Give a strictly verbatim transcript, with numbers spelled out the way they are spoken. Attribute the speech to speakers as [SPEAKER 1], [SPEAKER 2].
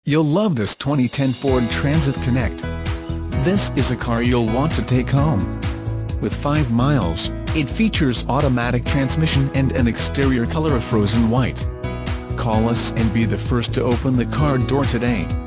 [SPEAKER 1] You'll love this twenty ten Ford Transit Connect. This is a car you'll want to take home. With five miles, it features automatic transmission and an exterior color of frozen white. Call us and be the first to open the car door today.